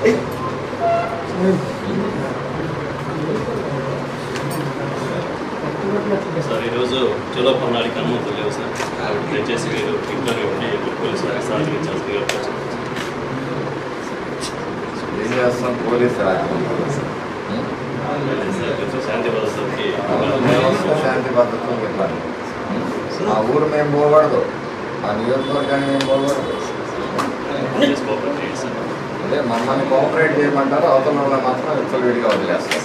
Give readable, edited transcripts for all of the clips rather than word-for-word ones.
Sir ఈరోజు చలో పన్నాడికి అనుమతులు లేవు సార్, దయచేసి మీరు ఇంట్లో ఉండి పోలీసు వారికి సహకరించాల్సిందిగా ఏం చేస్తాం? పోలీసు శాంతి భద్రతకి శాంతి భద్రతలు పెట్టాలి. ఆ ఊరు మేము పోకూడదు, ఆ నియోజకవర్గాన్ని మేము పోకూడదు. అదే మమ్మల్ని కోఆపరేట్ చేయమంటారు, అవతల వాళ్ళని మాత్రం విచ్చలవిడిగా వదిలేస్తారు.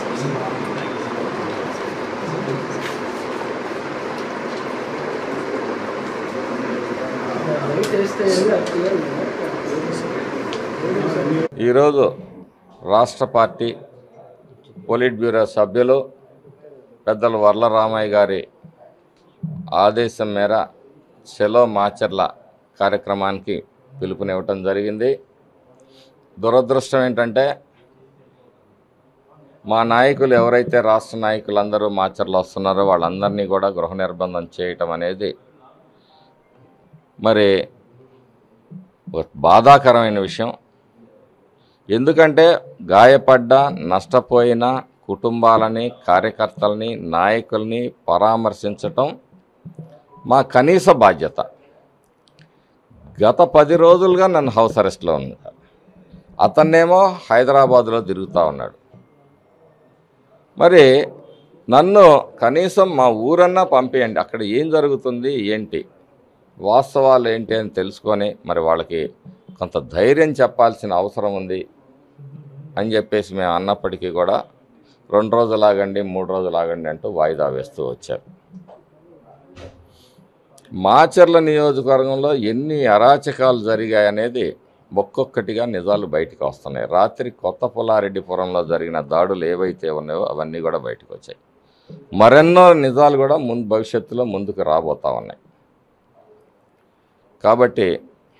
ఈరోజు రాష్ట్ర పార్టీ పోలిట్ బ్యూరో సభ్యులు పెద్దలు వర్ల రామయ్య గారి ఆదేశం మేర చలో మాచర్ల కార్యక్రమానికి పిలుపునివ్వటం జరిగింది. దురదృష్టం ఏంటంటే మా నాయకులు ఎవరైతే రాష్ట్ర నాయకులందరూ మాచర్లో వస్తున్నారో వాళ్ళందరినీ కూడా గృహ నిర్బంధం చేయటం అనేది మరి బాధాకరమైన విషయం. ఎందుకంటే గాయపడ్డ నష్టపోయిన కుటుంబాలని, కార్యకర్తలని, నాయకుల్ని పరామర్శించటం మా కనీస బాధ్యత. గత 10 రోజులుగా నన్ను హౌస్ అరెస్ట్లో ఉన్నారు. అతన్నేమో హైదరాబాద్లో తిరుగుతూ ఉన్నాడు. మరి నన్ను కనీసం మా ఊరన్నా పంపేయండి, అక్కడ ఏం జరుగుతుంది ఏంటి వాస్తవాలు ఏంటి అని తెలుసుకొని మరి వాళ్ళకి కొంత ధైర్యం చెప్పాల్సిన అవసరం ఉంది అని చెప్పేసి మేము అన్నప్పటికీ కూడా 2 రోజులు ఆగండి, 3 రోజులు ఆగండి అంటూ వాయిదా వేస్తూ వచ్చారు. మాచర్ల నియోజకవర్గంలో ఎన్ని అరాచకాలు జరిగాయనేది ఒక్కొక్కటిగా నిజాలు బయటకు వస్తున్నాయి. రాత్రి కొత్త పుల్లారెడ్డిపురంలో జరిగిన దాడులు ఏవైతే ఉన్నాయో అవన్నీ కూడా బయటకు వచ్చాయి. మరెన్నో నిజాలు కూడా భవిష్యత్తులో ముందుకు రాబోతూ ఉన్నాయి. కాబట్టి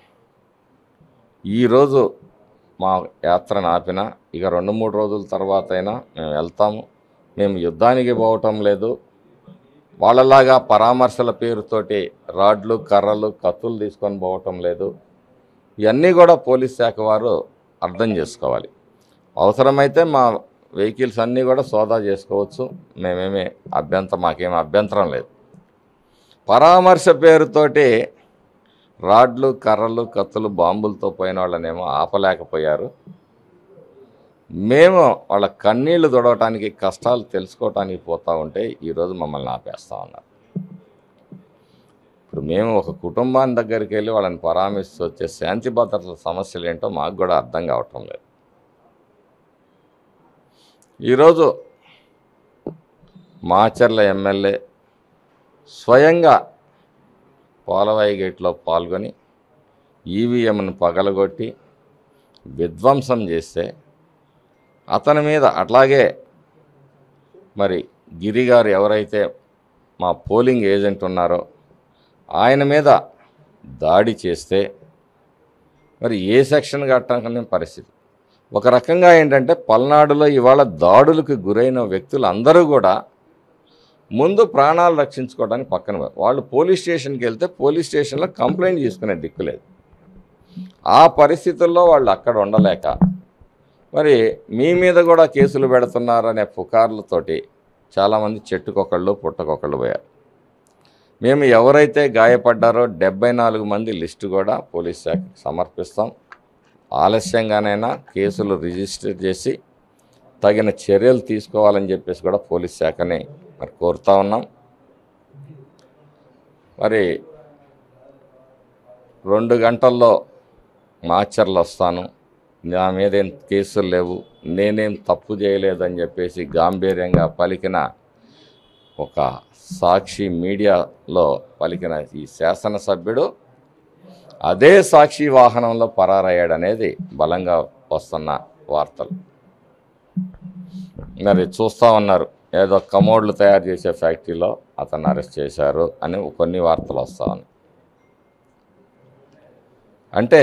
ఈరోజు మా యాత్రను ఆపిన ఇక 2-3 రోజుల తర్వాత అయినా మేము వెళ్తాము. మేము యుద్ధానికి పోవటం లేదు, వాళ్ళలాగా పరామర్శల పేరుతోటి రాడ్లు, కర్రలు, కత్తులు తీసుకొని పోవటం లేదు. ఇవన్నీ కూడా పోలీస్ శాఖ వారు అర్థం చేసుకోవాలి. అవసరమైతే మా వెహికల్స్ అన్నీ కూడా సోదా చేసుకోవచ్చు, మాకేమీ అభ్యంతరం లేదు. పరామర్శ పేరుతోటి రాడ్లు, కర్రలు, కత్తులు, బాంబులతో పోయిన వాళ్ళనేమో ఆపలేకపోయారు. మేము వాళ్ళ కన్నీళ్లు దొడవటానికి, కష్టాలు తెలుసుకోవటానికి పోతూ ఉంటే ఈరోజు మమ్మల్ని ఆపేస్తూ ఉన్నారు. ఇప్పుడు మేము ఒక కుటుంబాన్ని దగ్గరికి వెళ్ళి వాళ్ళని పరామర్శిస్తూ వచ్చే శాంతి భద్రతల సమస్యలు ఏంటో మాకు కూడా అర్థం కావటం లేదు. ఈరోజు మాచర్ల ఎమ్మెల్యే స్వయంగా పోలవాయి గేట్లో పాల్గొని ఈవీఎంను పగలగొట్టి విధ్వంసం చేస్తే అతని మీద అట్లాగే మరి గిరిగారు ఎవరైతే మా పోలింగ్ ఏజెంట్ ఉన్నారో ఆయన మీద దాడి చేస్తే మరి ఏ సెక్షన్ కట్టని పరిస్థితి. ఒక రకంగా ఏంటంటే పల్నాడులో ఇవాళ దాడులకు గురైన వ్యక్తులు అందరూ కూడా ముందు ప్రాణాలు రక్షించుకోవడానికి పక్కన వాళ్ళు పోలీస్ స్టేషన్కి వెళ్తే పోలీస్ స్టేషన్లో కంప్లైంట్ తీసుకునే దిక్కులేదు. ఆ పరిస్థితుల్లో వాళ్ళు అక్కడ ఉండలేక మరి మీ మీద కూడా కేసులు పెడుతున్నారనే పుకార్లతోటి చాలామంది చెట్టుకొకళ్ళు పుట్టకొకళ్ళు పోయారు. మేము ఎవరైతే గాయపడ్డారో 74 మంది లిస్టు కూడా పోలీస్ శాఖకి సమర్పిస్తాం. ఆలస్యంగానైనా కేసులు రిజిస్టర్ చేసి తగిన చర్యలు తీసుకోవాలని చెప్పేసి కూడా పోలీస్ శాఖని మరి కోరుతా ఉన్నాం. మరి 2 గంటల్లో మాచర్లు వస్తాను, నా మీదేం కేసులు లేవు, నేనేం తప్పు చేయలేదని చెప్పేసి గాంభీర్యంగా పలికిన ఒక సాక్షి మీడియాలో పలికిన ఈ శాసనసభ్యుడు అదే సాక్షి వాహనంలో పరారయ్యాడనేది బలంగా వస్తున్న వార్తలు. మరి చూస్తూ ఉన్నారు, ఏదో కమోడ్లు తయారు చేసే ఫ్యాక్టరీలో అతన్ని అరెస్ట్ చేశారు అని కొన్ని వార్తలు వస్తూ ఉన్నాయి. అంటే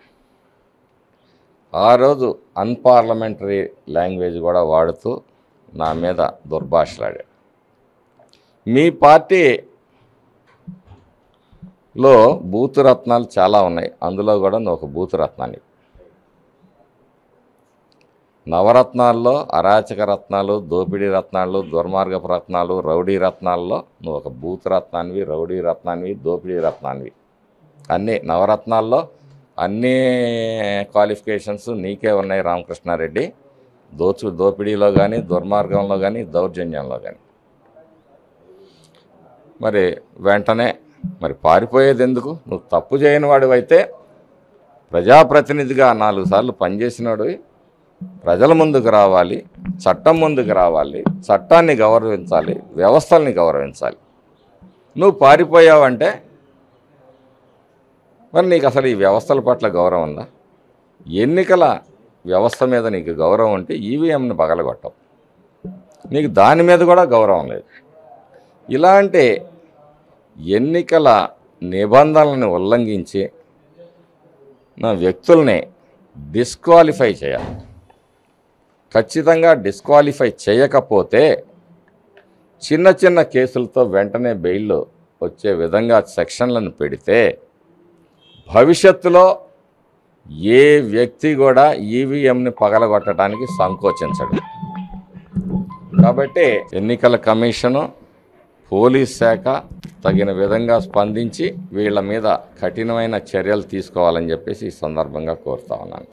ఆ రోజు అన్పార్లమెంటరీ లాంగ్వేజ్ కూడా వాడుతూ నా మీద దుర్భాషలాడాడు. మీ పార్టీలో బూతు రత్నాలు చాలా ఉన్నాయి, అందులో కూడా నువ్వు ఒక బూతు రత్నాన్ని. నవరత్నాల్లో అరాచక రత్నాలు, దోపిడీ రత్నాలు, దుర్మార్గపు రత్నాలు, రౌడీ రత్నాల్లో నువ్వు ఒక బూత్ రత్నానివి, రౌడీ రత్నానివి, దోపిడీ రత్నానివి. అన్నీ నవరత్నాల్లో అన్నీ క్వాలిఫికేషన్స్ నీకే ఉన్నాయి రామకృష్ణారెడ్డి. దోపిడీలో కానీ, దుర్మార్గంలో కానీ, దౌర్జన్యంలో కానీ. మరి వెంటనే మరి పారిపోయేది ఎందుకు? నువ్వు తప్పు చేయని వాడివైతే ప్రజాప్రతినిధిగా 4 సార్లు పనిచేసినాడు. ప్రజల ముందుకు రావాలి, చట్టం ముందుకు రావాలి, చట్టాన్ని గౌరవించాలి, వ్యవస్థల్ని గౌరవించాలి. నువ్వు పారిపోయావంటే మరి నీకు అసలు ఈ వ్యవస్థల పట్ల గౌరవం ఉందా? ఎన్నికల వ్యవస్థ మీద నీకు గౌరవం ఉంటే ఈవీఎంని పగలగొట్టవు. నీకు దాని మీద కూడా గౌరవం లేదు. ఇలాంటి ఎన్నికల నిబంధనలను ఉల్లంఘించి నా వ్యక్తుల్ని డిస్క్వాలిఫై చేయాలి. ఖచ్చితంగా డిస్క్వాలిఫై చేయకపోతే చిన్న చిన్న కేసులతో వెంటనే బెయిల్లో వచ్చే విధంగా సెక్షన్లను పెడితే భవిష్యత్తులో ఏ వ్యక్తి కూడా ఈవీఎంని పగలగొట్టడానికి సంకోచించడు. కాబట్టి ఎన్నికల కమిషను, పోలీస్ శాఖ తగిన విధంగా స్పందించి వీళ్ళ మీద కఠినమైన చర్యలు తీసుకోవాలని చెప్పేసి ఈ సందర్భంగా కోరుతా ఉన్నాను.